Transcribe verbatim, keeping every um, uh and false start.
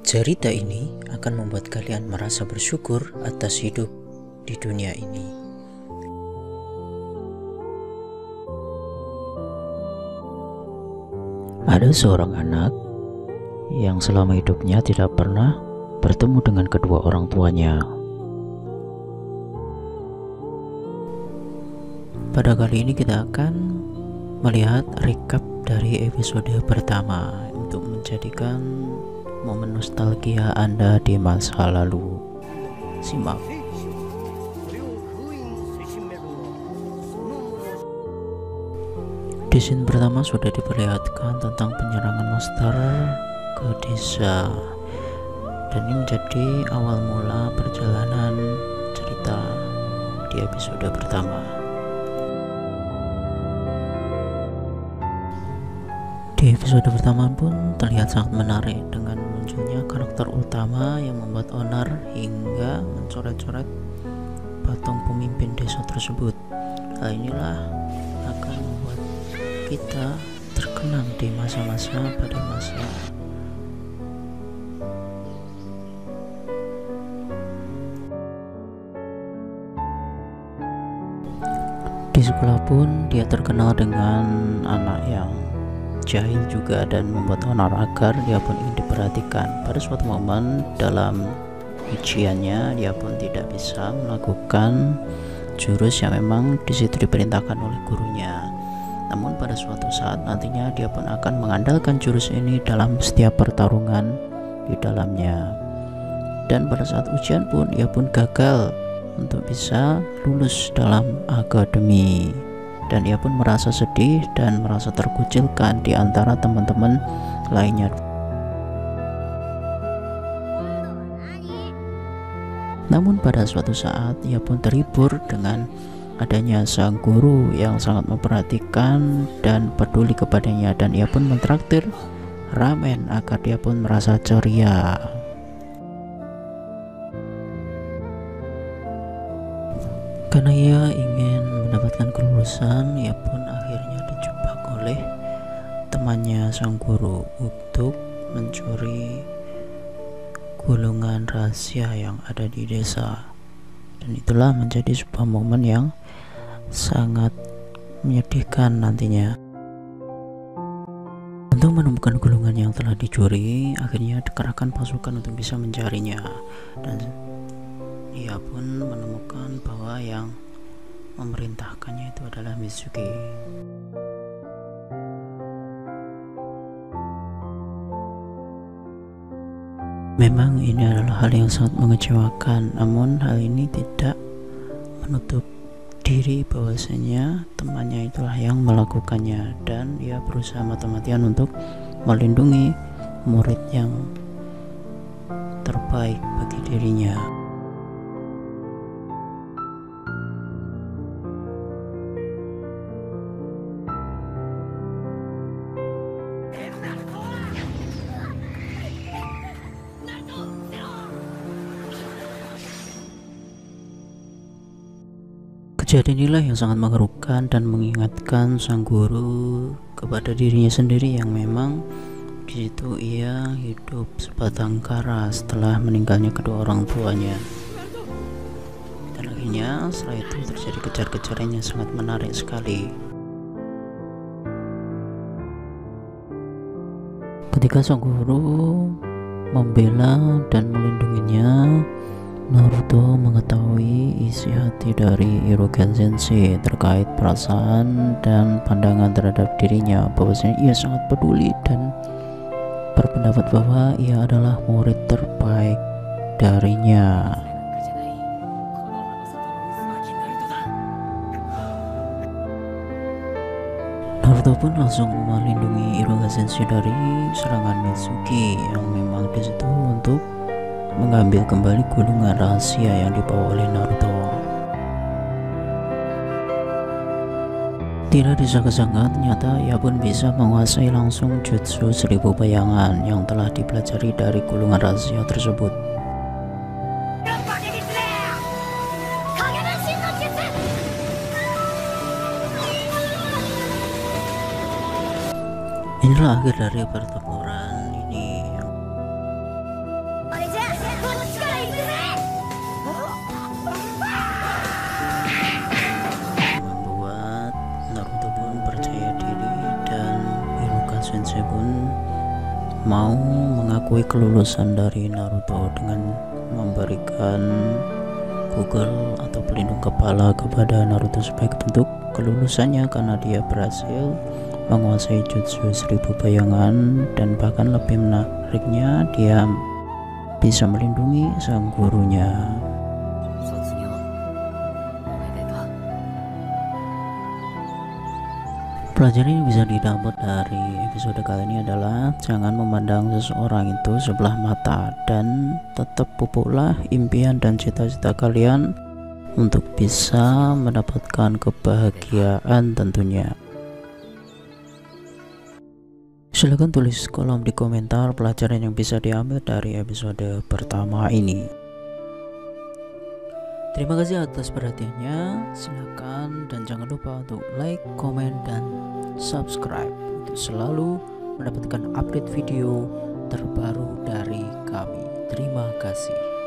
Cerita ini akan membuat kalian merasa bersyukur atas hidup di dunia ini. Ada seorang anak yang selama hidupnya tidak pernah bertemu dengan kedua orang tuanya. Pada kali ini kita akan melihat recap dari episode pertama untuk menjadikan momen nostalgia Anda di masa lalu. Simak. Di scene pertama sudah diperlihatkan tentang penyerangan monster ke desa, dan ini menjadi awal mula perjalanan cerita di episode pertama. Di episode pertama pun terlihat sangat menarik dengan munculnya karakter utama yang membuat onar hingga mencoret-coret patung pemimpin desa tersebut. Hal inilah akan membuat kita terkenang di masa-masa pada masa di sekolah pun dia terkenal dengan anak yang jahil juga dan membuat onar agar dia pun ingin diperhatikan. Pada suatu momen dalam ujiannya dia pun tidak bisa melakukan jurus yang memang disitu diperintahkan oleh gurunya. Namun pada suatu saat nantinya dia pun akan mengandalkan jurus ini dalam setiap pertarungan di dalamnya. Dan pada saat ujian pun ia pun gagal untuk bisa lulus dalam akademi. Dan ia pun merasa sedih dan merasa terkucilkan di antara teman-teman lainnya. Namun pada suatu saat ia pun terhibur dengan adanya sang guru yang sangat memperhatikan dan peduli kepadanya, dan ia pun mentraktir ramen agar dia pun merasa ceria. Karena ia ingin mendapatkan kelulusan, ia pun akhirnya dijebak oleh temannya sang guru untuk mencuri gulungan rahasia yang ada di desa. Dan itulah menjadi sebuah momen yang sangat menyedihkan nantinya. Untuk menemukan gulungan yang telah dicuri, akhirnya dikerahkan pasukan untuk bisa mencarinya. Dan ia pun menemukan bahwa yang memerintahkannya itu adalah Mitsuki. Memang ini adalah hal yang sangat mengecewakan, namun hal ini tidak menutup diri bahwasanya temannya itulah yang melakukannya, dan ia berusaha mati-matian untuk melindungi murid yang terbaik bagi dirinya. Kejadian inilah yang sangat mengharukan dan mengingatkan sang guru kepada dirinya sendiri yang memang di situ ia hidup sebatang kara setelah meninggalnya kedua orang tuanya. Dan akhirnya setelah itu terjadi kejar-kejaran yang sangat menarik sekali. Ketika sang guru membela dan melindunginya, Naruto mengetahui isi hati dari Iruka Sensei terkait perasaan dan pandangan terhadap dirinya, bahwasanya ia sangat peduli dan berpendapat bahwa ia adalah murid terbaik darinya. Naruto pun langsung melindungi Iruka Sensei dari serangan Mitsuki yang memang disitu untuk mengambil kembali gulungan rahasia yang dibawa oleh Naruto. Tidak disangka-sangka ternyata ia pun bisa menguasai langsung jutsu seribu bayangan yang telah dipelajari dari gulungan rahasia tersebut. Inilah akhir dari pertempuran ini. Madara Sensei pun mau mengakui kelulusan dari Naruto dengan memberikan Google atau pelindung kepala kepada Naruto sebagai bentuk kelulusannya, karena dia berhasil menguasai jutsu seribu bayangan, dan bahkan lebih menariknya dia bisa melindungi sang gurunya. Pelajaran yang bisa didapat dari episode kali ini adalah jangan memandang seseorang itu sebelah mata, dan tetap pupuklah impian dan cita-cita kalian untuk bisa mendapatkan kebahagiaan tentunya. Silahkan tulis kolom di komentar pelajaran yang bisa diambil dari episode pertama ini. Terima kasih atas perhatiannya. Silakan dan jangan lupa untuk like, komen, dan subscribe untuk selalu mendapatkan update video terbaru dari kami. Terima kasih.